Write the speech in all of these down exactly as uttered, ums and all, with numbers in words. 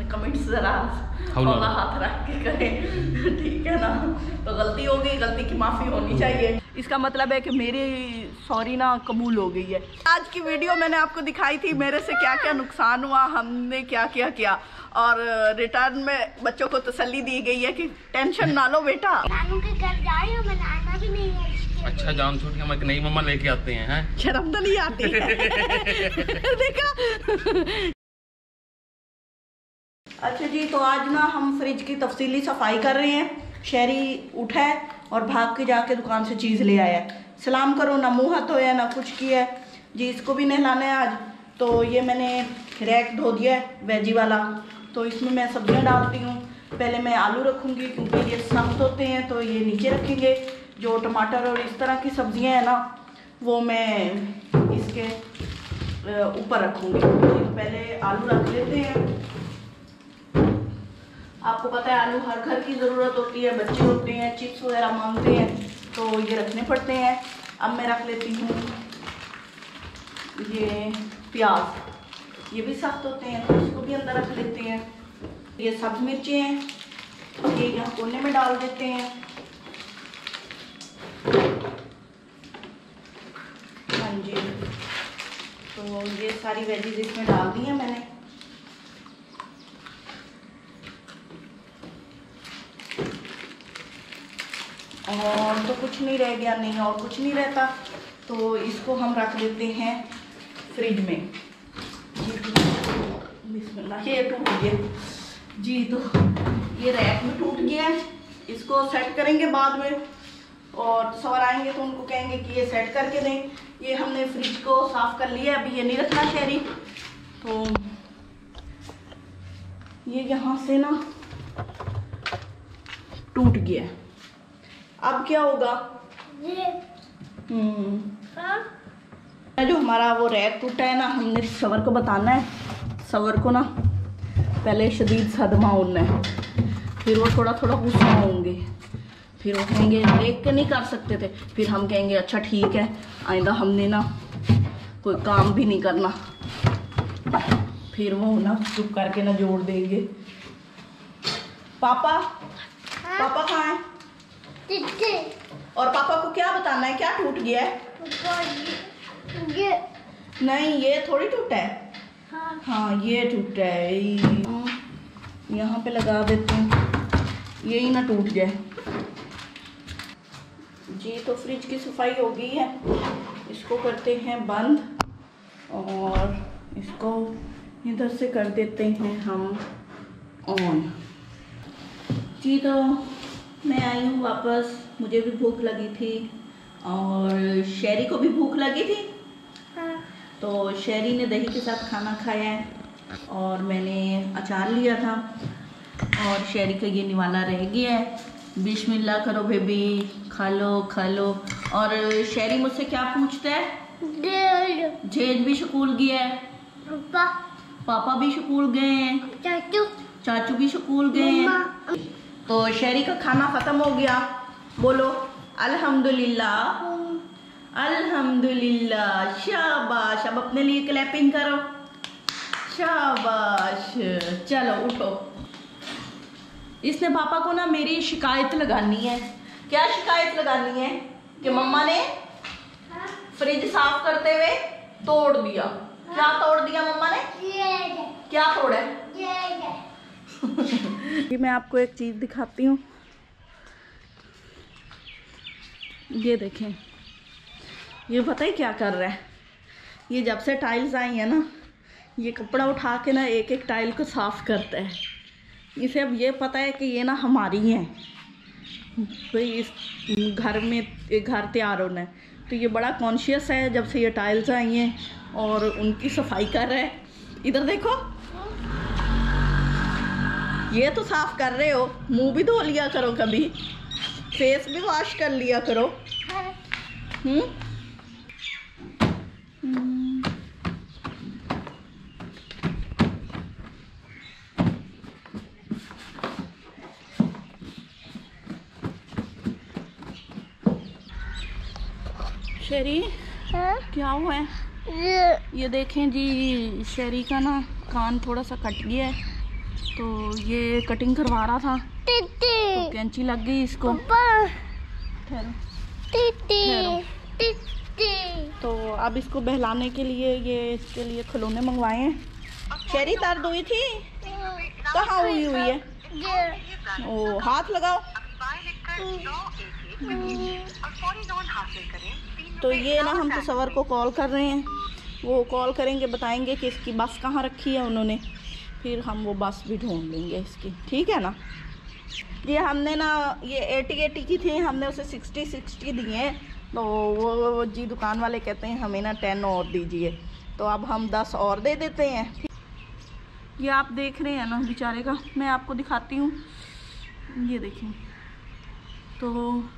Comments जरा हौला हाथ रख के करें, ठीक है ना। तो गलती हो गई, गलती की माफ़ी होनी चाहिए। इसका मतलब है कि मेरी सॉरी ना कबूल हो गई है। आज की वीडियो मैंने आपको दिखाई थी मेरे से क्या क्या नुकसान हुआ, हमने क्या क्या किया, और रिटर्न में बच्चों को तसल्ली दी गई है कि टेंशन ना लो बेटा, नानू के घर जाए और बनाना भी नहीं है। अच्छा जान छोड़ के हमारे नई मम्मा लेके आते हैं, हैं? शर्म तो नहीं आती देखा। अच्छा जी, तो आज ना हम फ्रिज की तफसीली सफाई कर रहे हैं। शहरी उठा है और भाग के जाके दुकान से चीज़ ले आया है। सलाम करो, ना मुँह हाथ धोया ना कुछ किया है जी। इसको भी नहलाना है आज। तो ये मैंने रैक धो दिया है वेजी वाला, तो इसमें मैं सब्जियां डालती हूँ। पहले मैं आलू रखूँगी क्योंकि ये सख्त होते हैं, तो ये नीचे रखेंगे। जो टमाटर और इस तरह की सब्जियां हैं ना, वो मैं इसके ऊपर रखूँगी। तो पहले आलू रख लेते हैं। आपको पता है आलू हर घर की ज़रूरत होती है, बच्चे होते हैं चिप्स वगैरह मांगते हैं, तो ये रखने पड़ते हैं। अब मैं रख लेती हूँ ये प्याज, ये भी सख्त होते हैं, तो इसको भी अंदर रख लेते हैं। ये सब्ज मिर्चें हैं, ये यहाँ कोने में डाल देते हैं। हाँ जी, तो ये सारी वेजीज इसमें डाल दी हैं मैंने। और तो कुछ नहीं रह गया, नहीं और कुछ नहीं रहता, तो इसको हम रख देते हैं फ्रिज में। बिस्मिल्लाह, ये टूट गया जी, तो ये रैक में टूट गया है। इसको सेट करेंगे बाद में, और सवार आएंगे तो उनको कहेंगे कि ये सेट करके दें। ये हमने फ्रिज को साफ कर लिया, अभी ये नहीं रखना शहरी। तो ये यहाँ से ना टूट गया, अब क्या होगा? हम्म हाँ? जो हमारा वो रैक टूटा है ना, हमने सवर को बताना है। सवर को ना पहले शदीद सदमा होना है, फिर वो थोड़ा थोड़ा गुस्सा होंगे, फिर वो कहेंगे देख के नहीं कर सकते थे, फिर हम कहेंगे अच्छा ठीक है आइंदा हमने ना कोई काम भी नहीं करना, फिर वो ना चुप करके ना जोड़ देंगे। पापा हाँ? पापा कहाँ है? और पापा को क्या बताना है, क्या टूट गया है? ये नहीं, ये थोड़ी टूटा है। हाँ, हाँ ये टूटा है, यहाँ पे लगा देते हैं, यही ना टूट जाए जी। तो फ्रिज की सफाई हो गई है, इसको करते हैं बंद और इसको इधर से कर देते हैं हम ऑन जी। तो मैं आई हूँ वापस, मुझे भी भूख लगी थी और शहरी को भी भूख लगी थी। हाँ। तो शहरी ने दही के साथ खाना खाया है और मैंने अचार लिया था, और शहरी का ये निवाला रह गया है। बिस्मिल्लाह करो बेबी, खा लो खा लो। और शहरी मुझसे क्या पूछता है? जेज भी स्कूल गया है, पापा पापा भी स्कूल गए हैं, चाचू चाचू भी स्कूल गए हैं। तो शहरी का खाना ख़त्म हो गया, बोलो अल्हम्दुलिल्लाह अल्हम्दुलिल्लाह। शाबाश, अब अपने लिए क्लैपिंग करो, शाबाश। चलो उठो। इसने पापा को ना मेरी शिकायत लगानी है। क्या शिकायत लगानी है? कि मम्मा ने फ्रिज साफ करते हुए तोड़ दिया। क्या तोड़ दिया मम्मा ने? क्या तोड़ा है? ये मैं आपको एक चीज़ दिखाती हूँ, ये देखें, ये पता है क्या कर रहा है? ये जब से टाइल्स आई है ना, ये कपड़ा उठा के ना एक एक टाइल को साफ करता है। इसे अब ये पता है कि ये ना हमारी हैं भाई, इस घर में एक घर तैयार होना है, तो ये बड़ा कॉन्शियस है जब से ये टाइल्स आई हैं और उनकी सफाई कर रहा है। इधर देखो, ये तो साफ कर रहे हो, मुंह भी धो लिया करो, कभी फेस भी वॉश कर लिया करो। हम्म शेरी क्या हुआ है? ये, ये देखें जी, शेरी का ना कान थोड़ा सा कट गया है, तो ये कटिंग करवा रहा था तो कैंची लग गई इसको। ठहरो तो अब इसको बहलाने के लिए ये इसके लिए खिलौने मंगवाए हैं। शेरी तार दुई थी कहाँ हुई हुई है? ओ हाथ लगाओ। तो ये ना हम तसव्वुर को कॉल कर रहे हैं, वो कॉल करेंगे, बताएंगे कि इसकी बस कहाँ रखी है उन्होंने, फिर हम वो बस भी ढूंढ लेंगे इसकी, ठीक है ना। ये हमने ना ये एटी एटी की थी, हमने उसे सिक्सटी सिक्सटी दिए, तो वो, वो जी दुकान वाले कहते हैं हमें ना टेन और दीजिए, तो अब हम दस और दे देते हैं। ये आप देख रहे हैं ना बेचारे का, मैं आपको दिखाती हूँ, ये देखिए। तो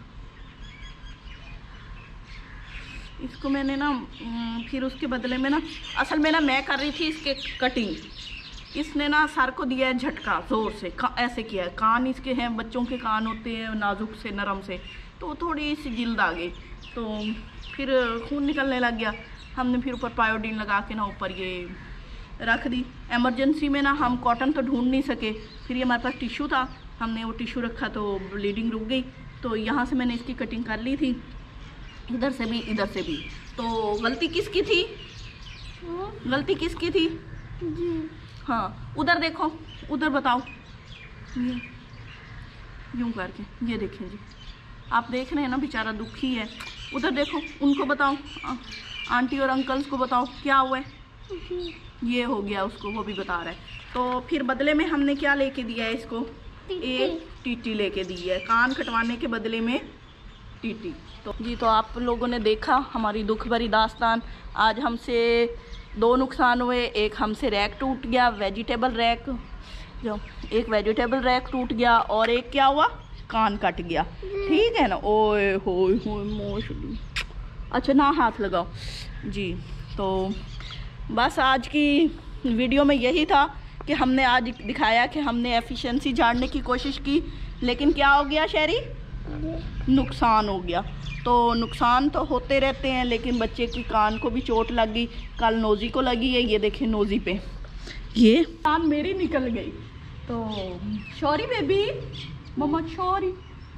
इसको मैंने ना फिर उसके बदले में ना, असल में ना मैं कर रही थी इसके कटिंग, इसने ना सर को दिया है झटका ज़ोर से, ऐसे किया है। कान इसके हैं, बच्चों के कान होते हैं नाजुक से नरम से, तो थोड़ी सी जिल्द आ गई, तो फिर खून निकलने लग गया। हमने फिर ऊपर पायोडीन लगा के ना ऊपर ये रख दी। एमरजेंसी में ना हम कॉटन तो ढूंढ नहीं सके, फिर ये हमारे पास टिश्यू था, हमने वो टिश्यू रखा तो ब्लीडिंग रुक गई। तो यहाँ से मैंने इसकी कटिंग कर ली थी, इधर से भी इधर से भी। तो गलती किसकी थी? गलती किसकी थी? हाँ उधर देखो, उधर बताओ, ये यूँ करके, ये देखें जी, आप देख रहे हैं ना बेचारा दुखी है। उधर देखो, उनको बताओ, आंटी और अंकल्स को बताओ क्या हुआ है। ये हो गया उसको, वो भी बता रहा है। तो फिर बदले में हमने क्या लेके दिया है इसको? एक टीटी लेके दी है, कान कटवाने के बदले में टीटी। तो जी, तो आप लोगों ने देखा हमारी दुख भरी दास्तान। आज हमसे दो नुकसान हुए, एक हमसे रैक टूट गया, वेजिटेबल रैक, जो एक वेजिटेबल रैक टूट गया, और एक क्या हुआ, कान कट गया, ठीक है ना। ओए होए होए मोशली, अच्छा ना हाथ लगाओ जी। तो बस आज की वीडियो में यही था कि हमने आज दिखाया कि हमने एफिशिएंसी झाड़ने की कोशिश की, लेकिन क्या हो गया शेरी, नुकसान हो गया। तो नुकसान तो होते रहते हैं, लेकिन बच्चे की कान को भी चोट लग गई, कल नोज़ी को लगी है, ये देखें नोज़ी पे, ये कान मेरी निकल गई। तो sorry baby, mamma sorry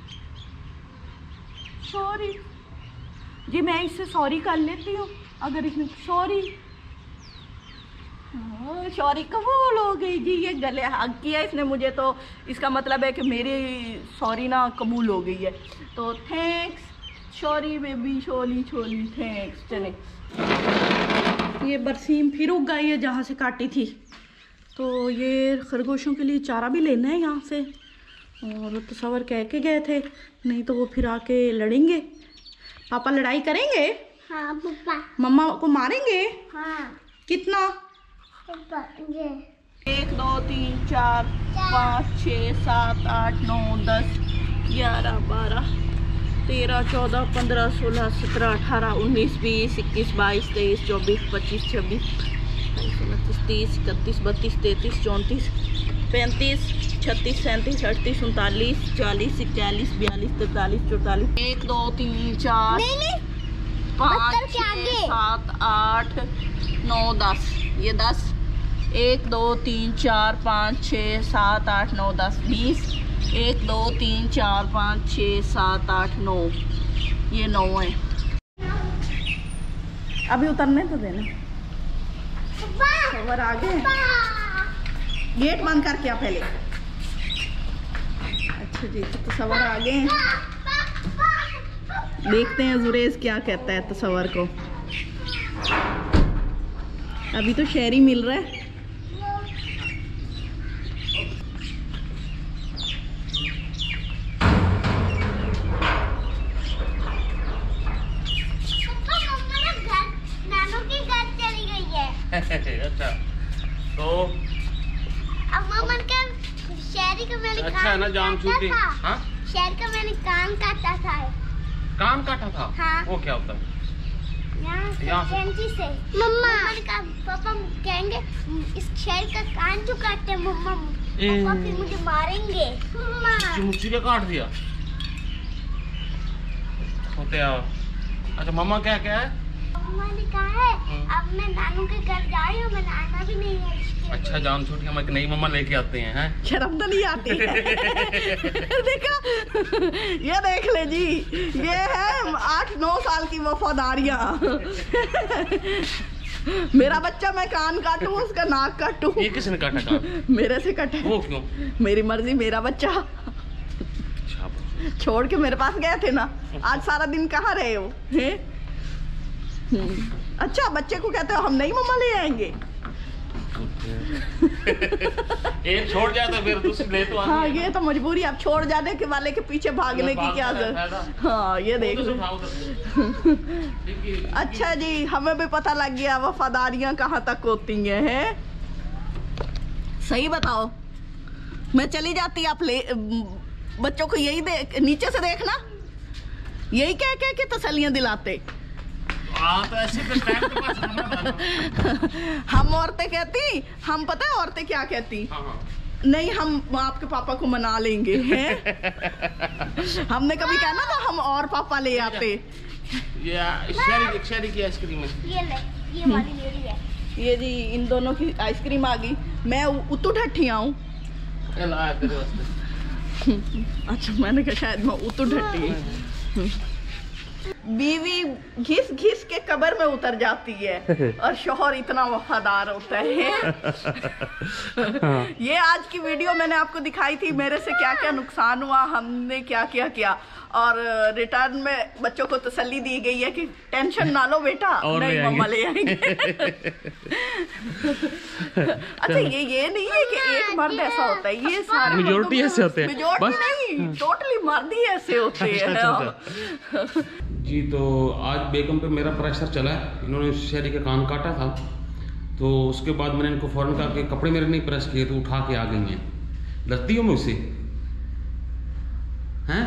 sorry जी, मैं इससे सॉरी कर लेती हूँ अगर इसने सॉरी सॉरी कबूल हो गई जी। ये गले हग किया इसने मुझे, तो इसका मतलब है कि मेरी सॉरी ना कबूल हो गई है। तो थैंक्स सॉरी बेबी, छोली छोली थैंक्स। चले, ये बरसीम फिर उग गई है जहाँ से काटी थी, तो ये खरगोशों के लिए चारा भी लेना है यहाँ से, और तसव्वुर कह के गए थे, नहीं तो वो फिर आके लड़ेंगे। पापा लड़ाई करेंगे? हाँ पापा। मम्मा को मारेंगे? हाँ। कितना? ये एक दो तीन चार पाँच छः सात आठ नौ दस ग्यारह बारह तेरह चौदह पंद्रह सोलह सत्रह अठारह उन्नीस बीस इक्कीस बाईस तेईस चौबीस पच्चीस छब्बीस अट्ठाईस उनतीस तीस इकतीस बत्तीस तैंतीस चौंतीस पैंतीस छत्तीस सैंतीस अड़तीस उनतालीस चालीस इकतालीस बयालीस तैंतालीस चौतालीस एक दो तीन चार पाँच छः सात आठ नौ दस, ये दस, एक दो तीन चार पाँच छः सात आठ नौ दस बीस, एक दो तीन चार पाँच छः सात आठ नौ, ये नौ है। अभी उतरने तो देना, खबर आ गए, गेट बंद करके आ पहले। अच्छा जी, तो तसव्वुर आ गए हैं, देखते हैं जुरेज क्या कहता है तसव्वुर को। अभी तो शेरी मिल रहा है। अच्छा, तो अब मम्मा का शेरी का मैंने अच्छा है ना, जान छूटी। हाँ, शेर का मैंने कान काटा था। कान काटा था? हाँ। वो क्या होता है? यहाँ से, कैंची से। मम्मा ने कहा पापा कहेंगे इस शेर का कान क्यों काटते हैं मम्मा, पापा फिर मुझे मारेंगे। मम्मा मुझे क्या काट दिया होते हैं। अच्छा, मम्मा क्या क्या है? मम्मा ने कहा है अब मैं नानू के घर जा रही हूँ, मैं नाना भी नहीं है। अच्छा जान छोटी हम एक नई मम्मा लेके आते हैं हैं शर्म तो नहीं आती है। देखा, ये देख ले जी, ये है आठ नौ साल की वफादारियां। मेरा बच्चा मैं कान काटूं, उसका नाक काटूं। ये किसने काटा कान? मेरे से कटे। वो क्यों? मेरी मर्जी, मेरा बच्चा। छोड़ के मेरे पास गए थे ना, आज सारा दिन कहाँ रहे हो हैं? अच्छा, बच्चे को कहते हो हम नई मम्मा ले आएंगे। एक छोड़ जाए तो फिर दूसरी ले तो आती हाँ, है। ये तो मजबूरी, अब छोड़ जाने के वाले के पीछे भागने की क्या जरूरत। हाँ, ये देख लो। अच्छा जी, हमें भी पता लग गया वफादारियां कहाँ तक होती हैं, हैं? सही बताओ, मैं चली जाती, आप ले बच्चों को यही देख, नीचे से देखना, यही कह कह के तसल्लियां दिलाते। हाँ, तो ऐसे तो टाइम के पास हमें हम औरतें कहती, हम पता है औरतें क्या कहती? हाँ, हाँ। नहीं, हम आपके पापा को मना लेंगे हैं। हमने कभी कहा ना, तो हम और पापा ले आते। ये शेरी शेरी की आइसक्रीम है। ये ले, ये वाली मेरी है। ये जी, इन दोनों की आइसक्रीम आ गई। मैं उतू ठट्ठी आऊं। ये लाया तेरे वास्ते। अच्छा, मैंने कहा शायद मैं उतू ठट्ठी। बीवी घिस घिस के कब्र में उतर जाती है और शौहर इतना वफादार होता है। ये आज की वीडियो मैंने आपको दिखाई थी, मेरे से क्या क्या नुकसान हुआ, हमने क्या क्या किया, और रिटर्न में बच्चों को तसल्ली दी गई है कि टेंशन ना लो बेटा, नहीं मम्मा ले आएंगे। अच्छा, ये ये नहीं है कि एक मर्द ऐसा होता है, ये सारे मेजॉरिटी ऐसे होते हैं। मेजॉरिटी नहीं, टोटली मर्द ही ऐसे होते हैं। जी, तो आज बेगम पे मेरा प्रेशर चला है, इन्होंने शेरी का कान काटा था, तो उसके बाद मैंने इनको फौरन कहा कि कपड़े मेरे नहीं प्रेस किए, तो उठा के आ गई हैं। डरती हो मुझसे हैं?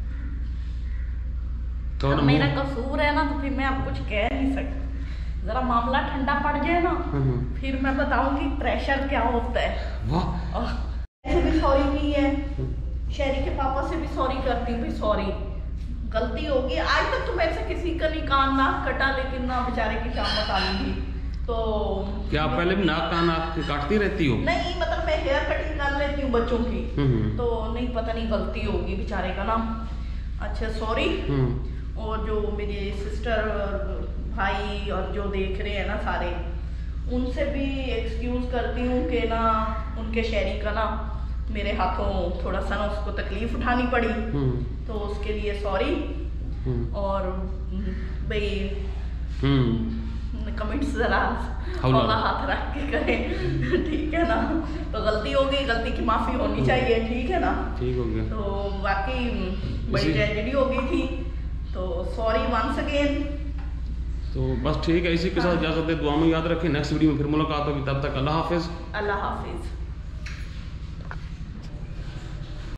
तो अब मेरा कसूर है ना, तो फिर मैं अब कुछ कह नहीं सकती। जरा मामला ठंडा पड़ जाए ना, फिर मैं बताऊंगी प्रेशर क्या होता है। वाह, ऐसे भी सॉरी की है, शेरी के पापा से भी सॉरी करती हूँ, सॉरी गलती होगी। आज तक तो मेरे से किसी का नहीं कान नाक कटा, लेकिन ना बेचारे की शामत आ गई। तो क्या आप पहले भी नाक कान आप काटती रहती हो? नहीं, मतलब मैं हेयर कटिंग कर लेती हूँ बच्चों की, तो नहीं, पता नहीं गलती होगी बेचारे का ना। अच्छा, सॉरी। और जो मेरे सिस्टर और भाई और जो देख रहे हैं ना सारे, उनसे भी एक्सक्यूज करती हूँ कि ना उनके शेरी का ना मेरे हाथों थोड़ा सा ना उसको तकलीफ उठानी पड़ी, तो उसके लिए सॉरी। और भाई कमेंट्स जरा हौला हाथ रख के करें, ठीक है ना? तो गलती हो गई, गलती की माफी होनी चाहिए, ठीक है ना? ठीक हो गया। तो वाकई बड़ी ट्रेजेडी हो गई थी, तो सॉरी वंस अगेन। तो बस ठीक है, इसी के साथ इजाजत दे, दुआ में याद रखें, नेक्स्ट वीडियो में फिर मुलाकात होगी, तब तक अल्लाह हाफिज। अल्लाह हाफिज।